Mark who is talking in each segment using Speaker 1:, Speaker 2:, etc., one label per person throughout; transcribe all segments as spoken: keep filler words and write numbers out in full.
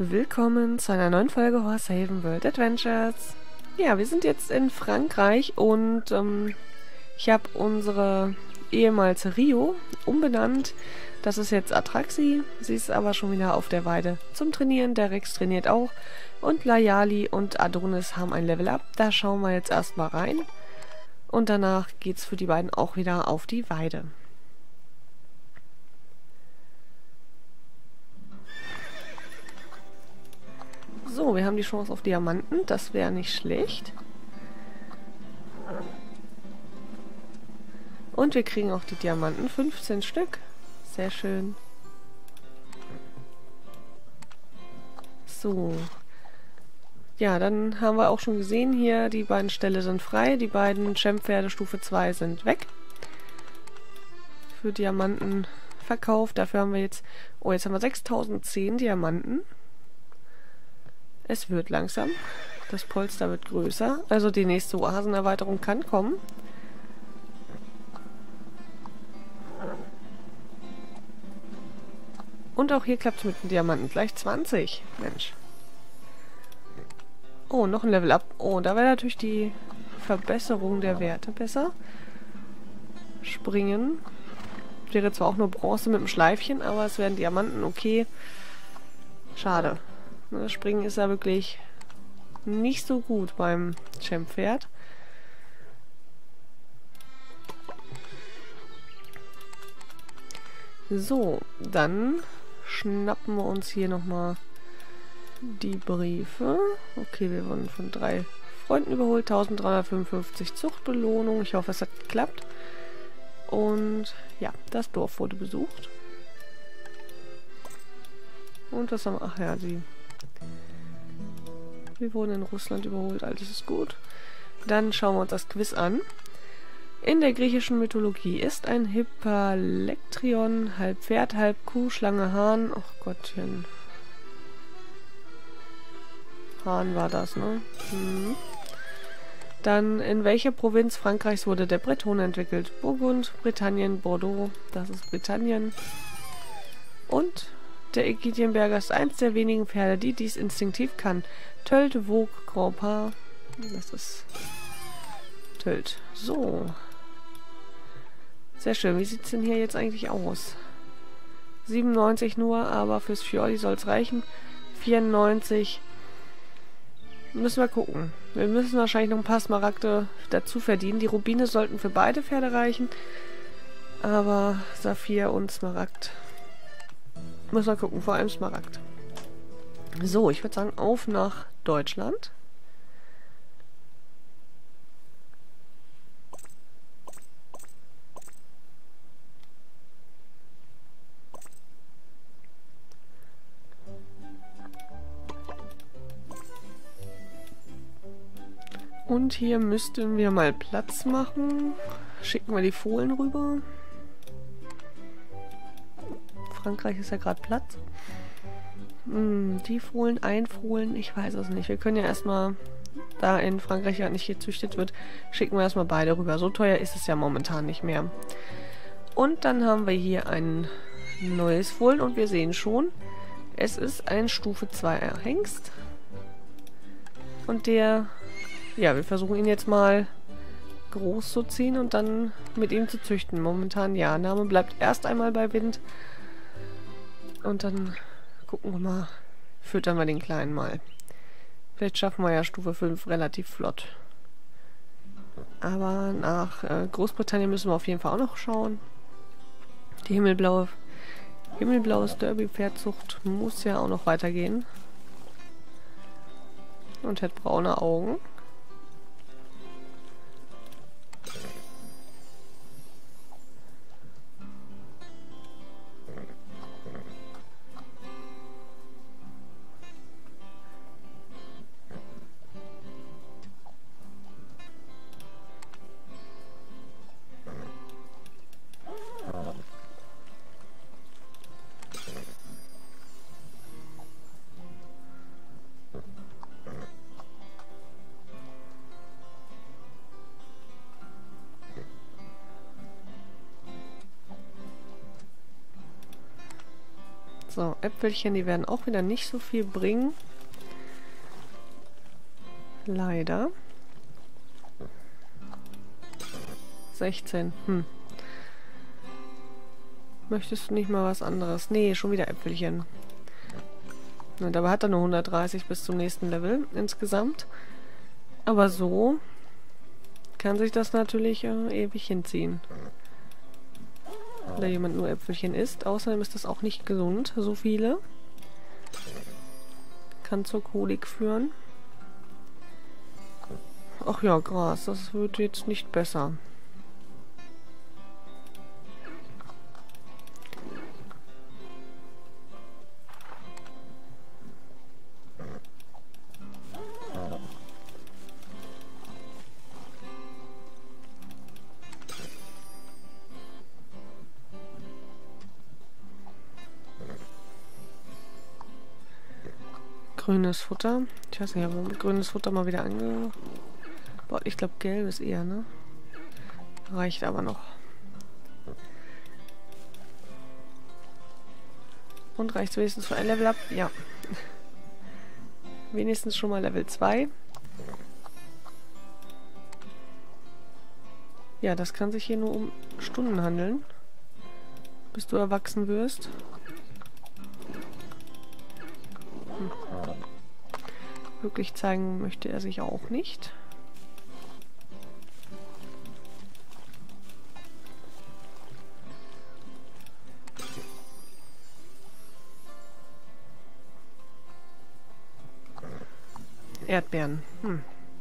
Speaker 1: Willkommen zu einer neuen Folge Horsehaven World Adventures. Ja, wir sind jetzt in Frankreich und ähm, ich habe unsere ehemals Rio umbenannt. Das ist jetzt Atraxi. Sie ist aber schon wieder auf der Weide zum Trainieren. Der Rex trainiert auch. Und Layali und Adonis haben ein Level Up. Da schauen wir jetzt erstmal rein. Und danach geht es für die beiden auch wieder auf die Weide. So, wir haben die Chance auf Diamanten. Das wäre nicht schlecht. Und wir kriegen auch die Diamanten. fünfzehn Stück. Sehr schön. So. Ja, dann haben wir auch schon gesehen hier, die beiden Ställe sind frei. Die beiden Champ-Pferde Stufe zwei sind weg. Für Diamanten verkauft. Dafür haben wir jetzt... Oh, jetzt haben wir sechstausendzehn Diamanten. Es wird langsam. Das Polster wird größer. Also die nächste Oasenerweiterung kann kommen. Und auch hier klappt es mit den Diamanten. Gleich zwanzig. Mensch. Oh, noch ein Level Up. Oh, da wäre natürlich die Verbesserung der Werte besser. Springen. Wäre zwar auch nur Bronze mit dem Schleifchen, aber es wären Diamanten. Okay. Schade. Das Springen ist ja wirklich nicht so gut beim Champ-Pferd. So, dann schnappen wir uns hier nochmal die Briefe. Okay, wir wurden von drei Freunden überholt. eintausenddreihundertfünfundfünfzig Zuchtbelohnung. Ich hoffe, es hat geklappt. Und ja, das Dorf wurde besucht. Und was haben wir? Ach ja, die... Wir wurden in Russland überholt, alles ist gut. Dann schauen wir uns das Quiz an. In der griechischen Mythologie ist ein Hyperlektrion halb Pferd, halb Kuh, Schlange, Hahn. Ach Gottchen. Hahn war das, ne? Hm. Dann, in welcher Provinz Frankreichs wurde der Breton entwickelt? Burgund, Britannien, Bordeaux. Das ist Britannien. Und... Der Ägidienberger ist eins der wenigen Pferde, die dies instinktiv kann. Tölt, Vogue, Grand Pas. Das ist Tölt. So. Sehr schön. Wie sieht es denn hier jetzt eigentlich aus? siebenundneunzig nur, aber fürs Fiori soll es reichen. vierundneunzig. Müssen wir gucken. Wir müssen wahrscheinlich noch ein paar Smaragde dazu verdienen. Die Rubine sollten für beide Pferde reichen. Aber Saphir und Smaragd... Müssen wir gucken, vor allem Smaragd. So, ich würde sagen, auf nach Deutschland. Und hier müssten wir mal Platz machen. Schicken wir die Fohlen rüber. Frankreich ist ja gerade Platz. Hm, die Fohlen, Einfohlen, ich weiß es nicht. Wir können ja erstmal, da in Frankreich ja nicht gezüchtet wird, schicken wir erstmal beide rüber. So teuer ist es ja momentan nicht mehr. Und dann haben wir hier ein neues Fohlen und wir sehen schon, es ist ein Stufe zwei Hengst. Und der, ja, wir versuchen ihn jetzt mal groß zu ziehen und dann mit ihm zu züchten. Momentan ja, Name bleibt erst einmal bei Wind. Und dann gucken wir mal, füttern wir den Kleinen mal. Vielleicht schaffen wir ja Stufe fünf relativ flott. Aber nach äh, Großbritannien müssen wir auf jeden Fall auch noch schauen. Die himmelblaue, himmelblaues Derby-Pferdzucht muss ja auch noch weitergehen. Und hat braune Augen. So, Äpfelchen, die werden auch wieder nicht so viel bringen. Leider. sechzehn. Hm. Möchtest du nicht mal was anderes? Nee, schon wieder Äpfelchen. Und dabei hat er nur hundertdreißig bis zum nächsten Level insgesamt. Aber so kann sich das natürlich äh, ewig hinziehen. Da jemand nur Äpfelchen isst. Außerdem ist das auch nicht gesund, so viele. Kann zur Kolik führen. Ach ja, Gras, das wird jetzt nicht besser. Grünes Futter. Ich weiß nicht, warum grünes Futter mal wieder ange... Boah, ich glaube, gelb ist eher, ne? Reicht aber noch. Und reicht wenigstens für ein Level up? Ja. Wenigstens schon mal Level zwei. Ja, das kann sich hier nur um Stunden handeln. Bis du erwachsen wirst. Hm. Wirklich zeigen möchte er sich auch nicht. Erdbeeren. Hm.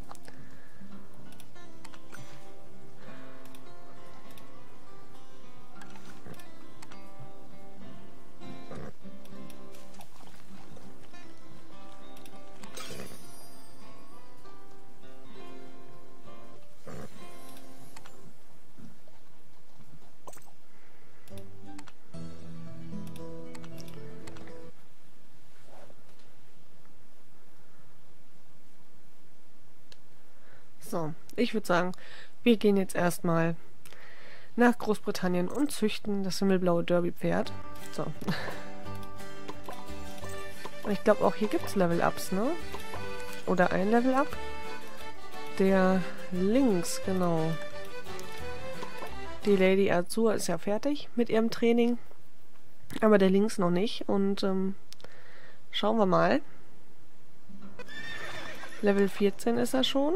Speaker 1: So, ich würde sagen, wir gehen jetzt erstmal nach Großbritannien und züchten das himmelblaue Derby-Pferd. So. Ich glaube, auch hier gibt es Level-Ups, ne? Oder ein Level-Up. Der links, genau. Die Lady Azur ist ja fertig mit ihrem Training. Aber der links noch nicht. Und ähm, schauen wir mal. Level vierzehn ist er schon.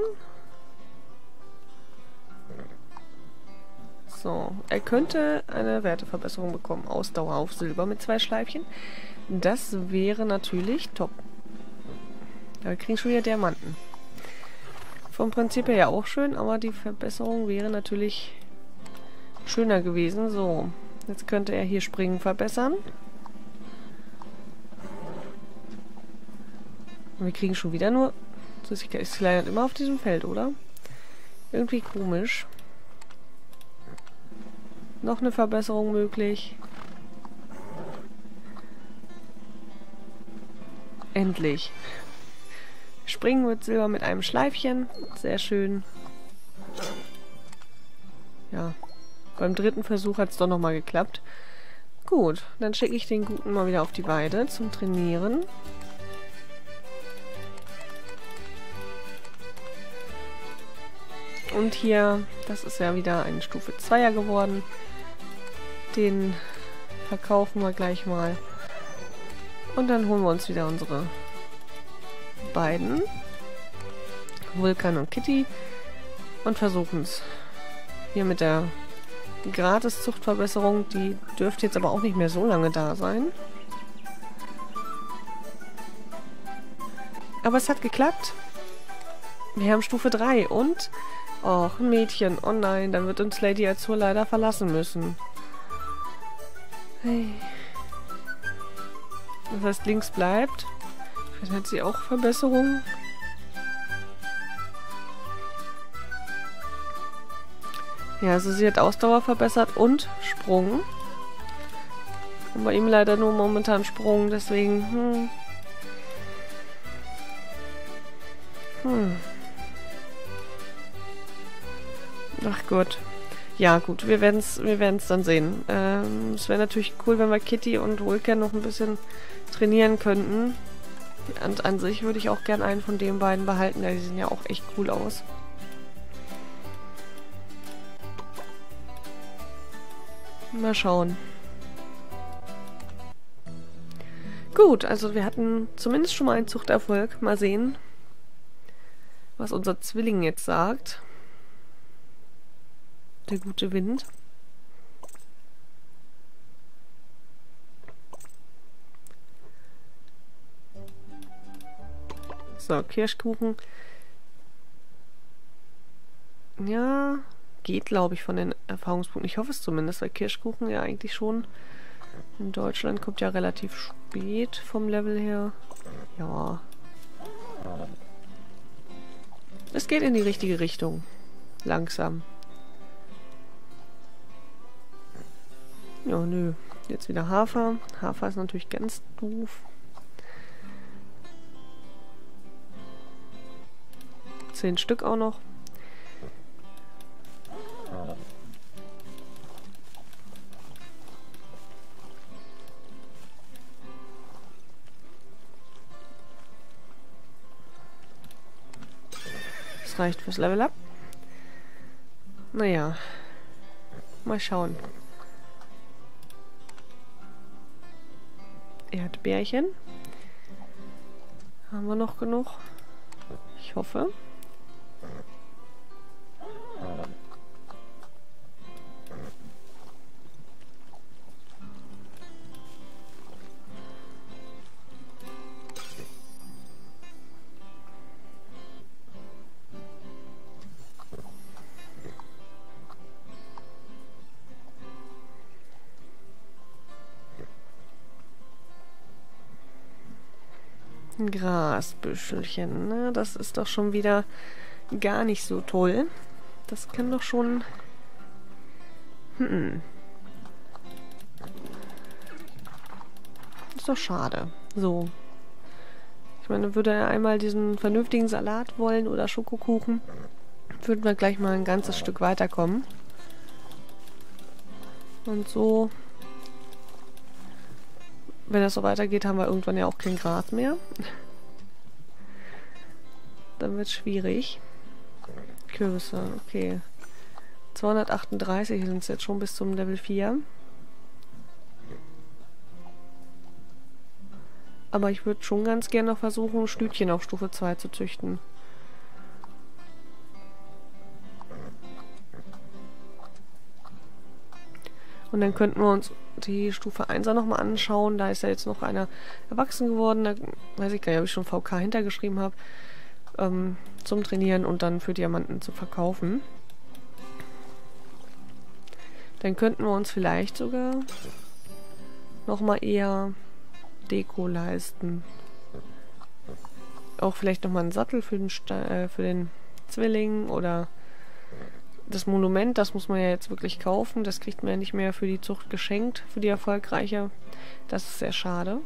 Speaker 1: So, er könnte eine Werteverbesserung bekommen. Ausdauer auf Silber mit zwei Schleifchen. Das wäre natürlich top. Da kriegen wir schon wieder Diamanten. Vom Prinzip her ja auch schön, aber die Verbesserung wäre natürlich schöner gewesen. So, jetzt könnte er hier Springen verbessern. Und wir kriegen schon wieder nur... So ist die Kleine immer auf diesem Feld, oder? Irgendwie komisch. Noch eine Verbesserung möglich. Endlich. Springen mit Silber mit einem Schleifchen. Sehr schön. Ja. Beim dritten Versuch hat es doch nochmal geklappt. Gut, dann schicke ich den Guten mal wieder auf die Weide zum Trainieren. Und hier, das ist ja wieder eine Stufe zweier geworden. Den verkaufen wir gleich mal. Und dann holen wir uns wieder unsere beiden. Vulkan und Kitty. Und versuchen es. Hier mit der Gratis-Zuchtverbesserung. Die dürfte jetzt aber auch nicht mehr so lange da sein. Aber es hat geklappt. Wir haben Stufe drei und... Och, ein Mädchen. Oh nein, dann wird uns Lady Azur leider verlassen müssen. Hey. Das heißt, links bleibt. Vielleicht hat sie auch Verbesserungen. Ja, also sie hat Ausdauer verbessert und Sprung. Und bei ihm leider nur momentan Sprung, deswegen... Hm. Hm. Ach Gott. Ja, gut, wir werden es wir werden's dann sehen. Ähm, es wäre natürlich cool, wenn wir Kitty und Vulcan noch ein bisschen trainieren könnten. Und an sich würde ich auch gern einen von den beiden behalten, ja, die sehen ja auch echt cool aus. Mal schauen. Gut, also wir hatten zumindest schon mal einen Zuchterfolg. Mal sehen, was unser Zwilling jetzt sagt. Der gute Wind. So, Kirschkuchen. Ja, geht, glaube ich, von den Erfahrungspunkten. Ich hoffe es zumindest, weil Kirschkuchen ja eigentlich schon in Deutschland kommt ja relativ spät vom Level her. Ja. Es geht in die richtige Richtung. Langsam. Ja, nö. Jetzt wieder Hafer. Hafer ist natürlich ganz doof. Zehn Stück auch noch. Das reicht fürs Level Up. Naja. Mal schauen. Erdbeerchen. Haben wir noch genug? Ich hoffe. Ein Grasbüschelchen, ne? Das ist doch schon wieder gar nicht so toll. Das kann doch schon... Hm. Ist doch schade. So. Ich meine, würde er einmal diesen vernünftigen Salat wollen oder Schokokuchen, würden wir gleich mal ein ganzes Stück weiterkommen. Und so... Wenn das so weitergeht, haben wir irgendwann ja auch kein Gras mehr. Dann wird es schwierig. Kürbisse, okay. zweihundertachtunddreißig sind es jetzt schon bis zum Level vier. Aber ich würde schon ganz gerne noch versuchen, Stütchen auf Stufe zwei zu züchten. Und dann könnten wir uns die Stufe eins nochmal anschauen. Da ist ja jetzt noch einer erwachsen geworden. Da weiß ich gar nicht, ob ich schon V K hintergeschrieben habe. Ähm, zum Trainieren und dann für Diamanten zu verkaufen. Dann könnten wir uns vielleicht sogar nochmal eher Deko leisten. Auch vielleicht nochmal einen Sattel für den, Sta äh, für den Zwilling oder das Monument, das muss man ja jetzt wirklich kaufen. Das kriegt man ja nicht mehr für die Zucht geschenkt, für die erfolgreiche. Das ist sehr schade.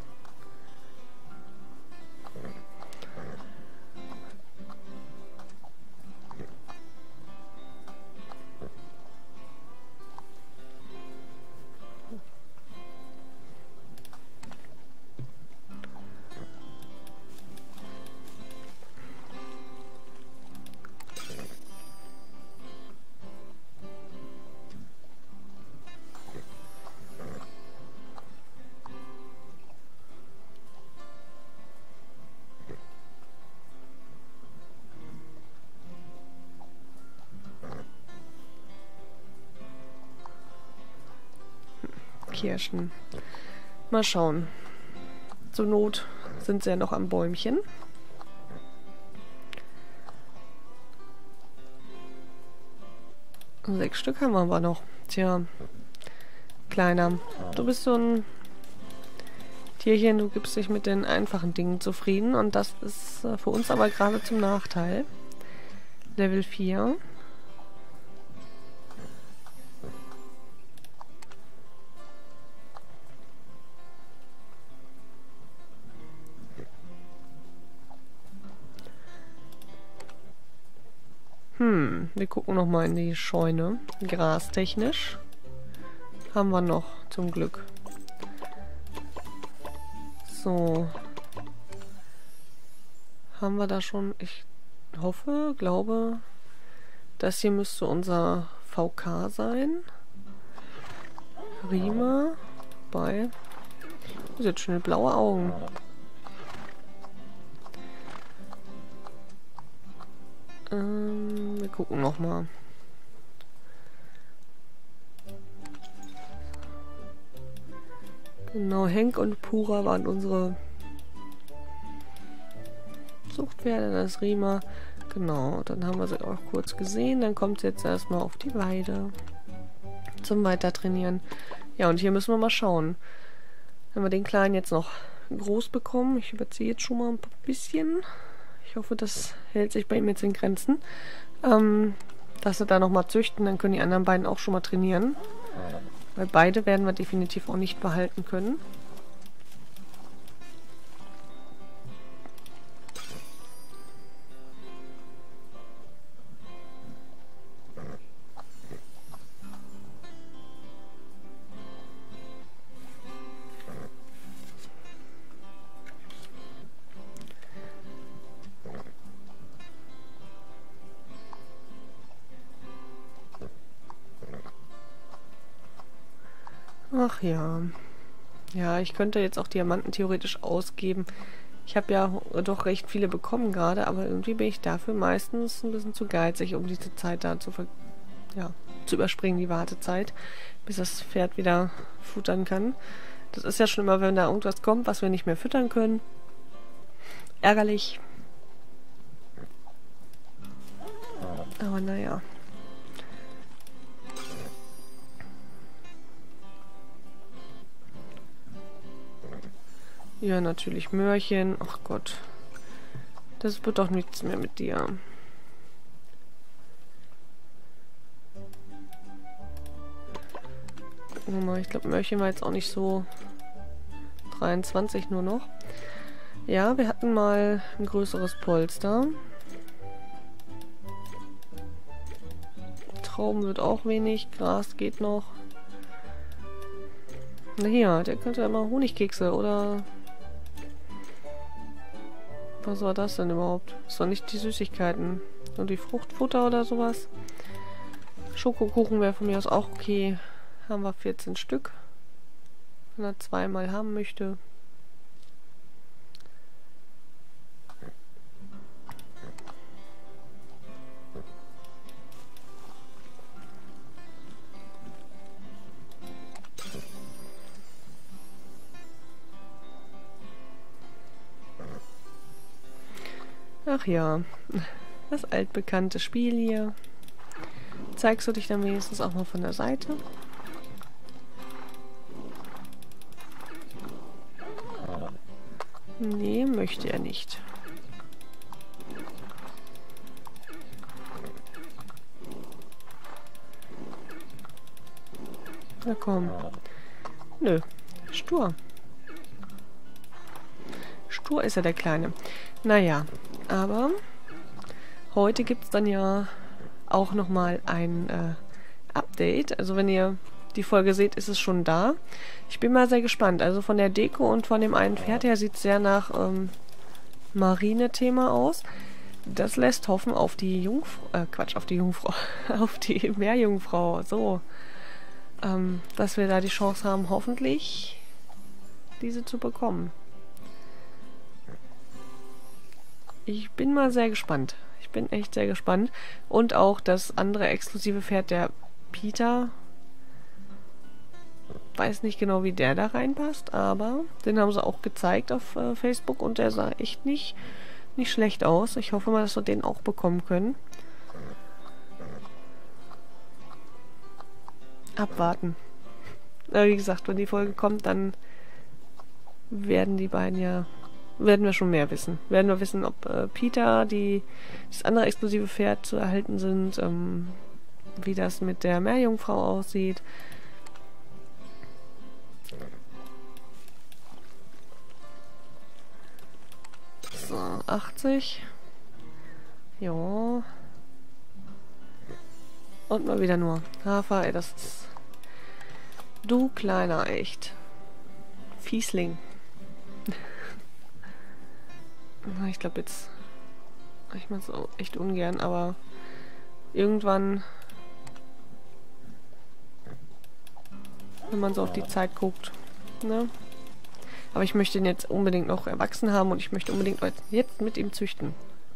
Speaker 1: Kirschen. Mal schauen. Zur Not sind sie ja noch am Bäumchen. Sechs Stück haben wir aber noch. Tja, Kleiner, du bist so ein Tierchen, du gibst dich mit den einfachen Dingen zufrieden und das ist äh, für uns aber gerade zum Nachteil. Level vier. Hm, wir gucken nochmal in die Scheune. Grastechnisch haben wir noch, zum Glück. So. Haben wir da schon, ich hoffe, glaube, das hier müsste unser V K sein. Rima bei. Das hat schöne blaue Augen. Ähm, wir gucken nochmal. Genau, Henk und Pura waren unsere Zuchtpferde, das ist Rima. Genau, dann haben wir sie auch kurz gesehen. Dann kommt sie jetzt erstmal auf die Weide zum Weitertrainieren. Ja, und hier müssen wir mal schauen. Wenn wir den Kleinen jetzt noch groß bekommen. Ich überziehe jetzt schon mal ein bisschen. Ich hoffe, das hält sich bei ihm jetzt in Grenzen. Ähm, dass wir da nochmal züchten, dann können die anderen beiden auch schon mal trainieren. Weil beide werden wir definitiv auch nicht behalten können. Ach ja. Ja, ich könnte jetzt auch Diamanten theoretisch ausgeben. Ich habe ja doch recht viele bekommen gerade, aber irgendwie bin ich dafür meistens ein bisschen zu geizig, um diese Zeit da zu, ver ja, zu überspringen, die Wartezeit, bis das Pferd wieder futtern kann. Das ist ja schon immer, wenn da irgendwas kommt, was wir nicht mehr füttern können. Ärgerlich. Aber naja. Ja, natürlich Möhrchen. Ach Gott. Das wird doch nichts mehr mit dir. Gucken wir mal. Ich glaube, Möhrchen war jetzt auch nicht so dreiundzwanzig nur noch. Ja, wir hatten mal ein größeres Polster. Trauben wird auch wenig. Gras geht noch. Na hier, der könnte immer Honigkekse oder... Was war das denn überhaupt? Das waren nicht die Süßigkeiten. Nur die Fruchtfutter oder sowas. Schokokuchen wäre von mir aus auch okay. Haben wir vierzehn Stück. Wenn er zweimal haben möchte. Ach ja, das altbekannte Spiel hier. Zeigst du dich dann wenigstens auch mal von der Seite? Nee, möchte er nicht. Na komm. Nö, stur. Stur ist er, der Kleine. Naja, aber heute gibt es dann ja auch nochmal ein äh, Update. Also wenn ihr die Folge seht, ist es schon da. Ich bin mal sehr gespannt. Also von der Deko und von dem einen Pferd her sieht es sehr nach ähm, Marine-Thema aus. Das lässt hoffen auf die Jungfrau, äh, Quatsch, auf die Jungfrau, auf die Meerjungfrau, so. Ähm, dass wir da die Chance haben, hoffentlich diese zu bekommen. Ich bin mal sehr gespannt. Ich bin echt sehr gespannt. Und auch das andere exklusive Pferd, der Peter. Weiß nicht genau, wie der da reinpasst, aber den haben sie auch gezeigt auf äh, Facebook und der sah echt nicht, nicht schlecht aus. Ich hoffe mal, dass wir den auch bekommen können. Abwarten. Aber wie gesagt, wenn die Folge kommt, dann werden die beiden ja... werden wir schon mehr wissen. Werden wir wissen, ob äh, Peter, die, das andere exklusive Pferd zu erhalten sind, ähm, wie das mit der Meerjungfrau aussieht. So, achtzig. Ja. Und mal wieder nur Hafer, ey, das ist... Du kleiner, echt. Fiesling. Ich glaube jetzt... Ich mache es auch echt ungern, aber... Irgendwann... Wenn man so auf die Zeit guckt, ne? Aber ich möchte ihn jetzt unbedingt noch erwachsen haben und ich möchte unbedingt jetzt mit ihm züchten.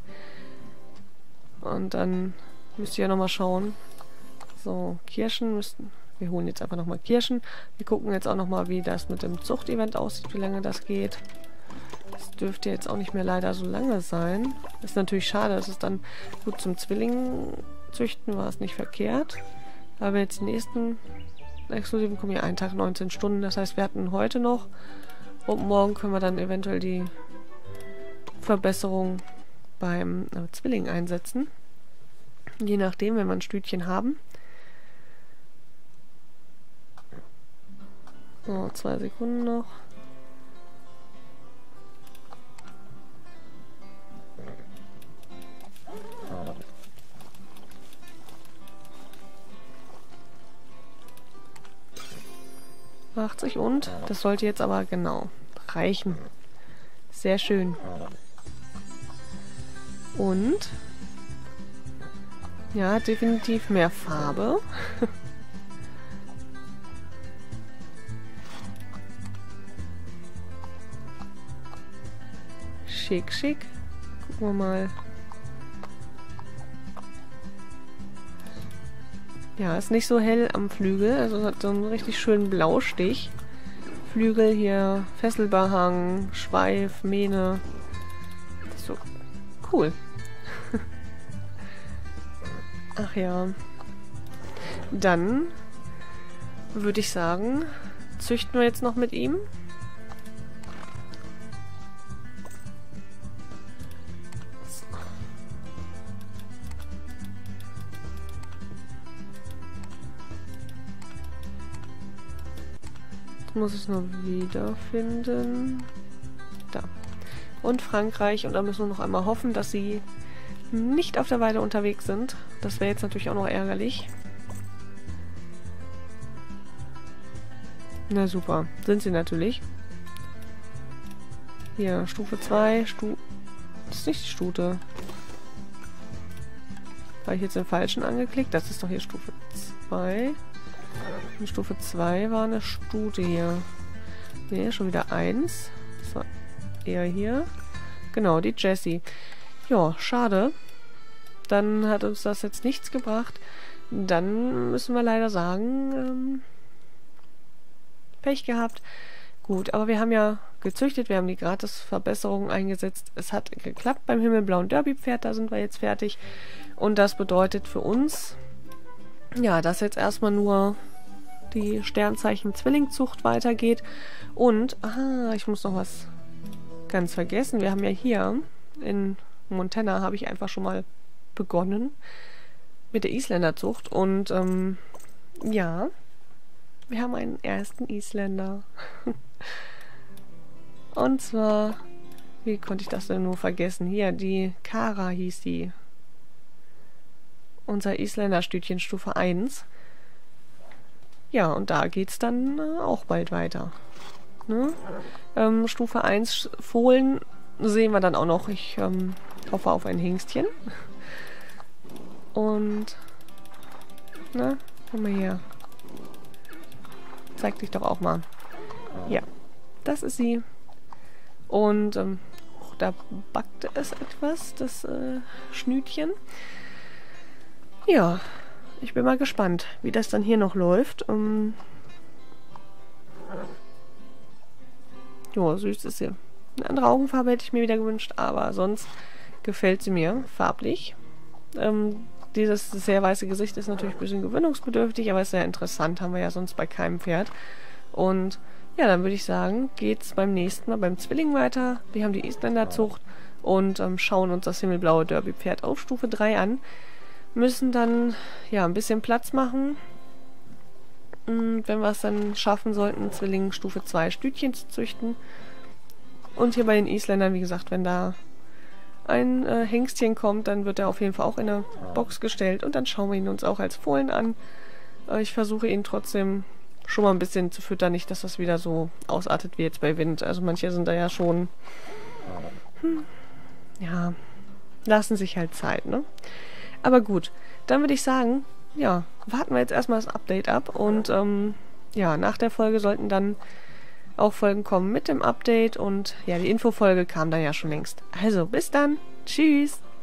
Speaker 1: Und dann müsst ihr ja nochmal schauen. So, Kirschen müssten... Wir holen jetzt einfach nochmal Kirschen. Wir gucken jetzt auch nochmal, wie das mit dem Zuchtevent aussieht, wie lange das geht. Das dürfte jetzt auch nicht mehr leider so lange sein. Ist natürlich schade, dass es dann gut zum Zwilling züchten war es nicht verkehrt. Aber jetzt die nächsten Exklusiven kommen ja einen Tag neunzehn Stunden. Das heißt, wir hatten heute noch und morgen können wir dann eventuell die Verbesserung beim äh, Zwilling einsetzen. Je nachdem, wenn wir ein Stütchen haben. So, zwei Sekunden noch. achtzig und das sollte jetzt aber genau reichen. Sehr schön. Und ja, definitiv mehr Farbe. Schick, schick. Gucken wir mal. Ja, ist nicht so hell am Flügel, also hat so einen richtig schönen Blaustich. Flügel hier, Fesselbehang, Schweif, Mähne. Das ist so cool. Ach ja. Dann würde ich sagen, züchten wir jetzt noch mit ihm. Muss ich nur wiederfinden. Da. Und Frankreich. Und da müssen wir noch einmal hoffen, dass sie nicht auf der Weide unterwegs sind. Das wäre jetzt natürlich auch noch ärgerlich. Na super. Sind sie natürlich. Hier, Stufe zwei. Stu das ist nicht die Stute. Habe ich jetzt den falschen angeklickt? Das ist doch hier Stufe zwei. Und Stufe zwei war eine Stute hier. Ne, schon wieder eins. Das war eher hier. Genau, die Jessie. Ja, schade. Dann hat uns das jetzt nichts gebracht. Dann müssen wir leider sagen, ähm, Pech gehabt. Gut, aber wir haben ja gezüchtet, wir haben die Gratis-Verbesserungen eingesetzt. Es hat geklappt beim himmelblauen Derby-Pferd, da sind wir jetzt fertig. Und das bedeutet für uns, ja, dass jetzt erstmal nur die Sternzeichen Zwillingzucht weitergeht. Und, aha, ich muss noch was ganz vergessen. Wir haben ja hier in Montana, habe ich einfach schon mal begonnen mit der Isländerzucht. Und, ähm, ja, wir haben einen ersten Isländer. Und zwar, wie konnte ich das denn nur vergessen? Hier, die Kara hieß die. Unser Isländer-Stütchen Stufe eins. Ja, und da geht's dann äh, auch bald weiter. Ne? Ähm, Stufe eins Fohlen sehen wir dann auch noch. Ich ähm, hoffe auf ein Hengstchen. Und, na, komm mal her. Zeig dich doch auch mal. Ja, das ist sie. Und ähm, oh, da backte es etwas, das äh, Schnütchen. Ja, ich bin mal gespannt, wie das dann hier noch läuft. Um ja, süß ist sie. Eine andere Augenfarbe hätte ich mir wieder gewünscht, aber sonst gefällt sie mir farblich. Ähm, dieses sehr weiße Gesicht ist natürlich ein bisschen gewöhnungsbedürftig, aber ist sehr interessant, haben wir ja sonst bei keinem Pferd. Und ja, dann würde ich sagen, geht's beim nächsten Mal beim Zwilling weiter. Wir haben die Isländerzucht und ähm, schauen uns das himmelblaue Derby-Pferd auf Stufe drei an. Müssen dann ja ein bisschen Platz machen. Und wenn wir es dann schaffen sollten, Zwilling Stufe zwei Stütchen zu züchten. Und hier bei den Isländern, wie gesagt, wenn da ein äh, Hengstchen kommt, dann wird er auf jeden Fall auch in eine Box gestellt und dann schauen wir ihn uns auch als Fohlen an. Äh, ich versuche ihn trotzdem schon mal ein bisschen zu füttern, nicht, dass das wieder so ausartet wie jetzt bei Wind. Also manche sind da ja schon, hm, ja, lassen sich halt Zeit, ne? Aber gut, dann würde ich sagen, ja, warten wir jetzt erstmal das Update ab und ähm, ja, nach der Folge sollten dann auch Folgen kommen mit dem Update und ja, die Infofolge kam dann ja schon längst. Also, bis dann. Tschüss.